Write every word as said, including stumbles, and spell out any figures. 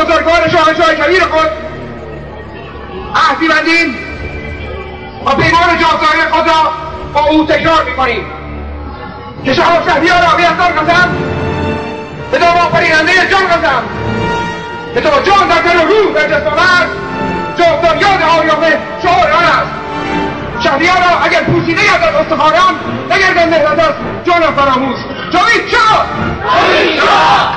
بزرگوار شاهنشاه کبیر خود عهدی بندیم و پیمان جاودانه خود را با او تکرار میکنیم که شاه و شهریار را بیفتان قسم به نام آفریننده جان قسم که تا جان در تن و روح در جسم آورد جاودان یاد آریامه شعار آن است. شهریار را اگر پوشیده گردد استخوانم نگردد مهرت است جانم فراموش. جاوید شاه!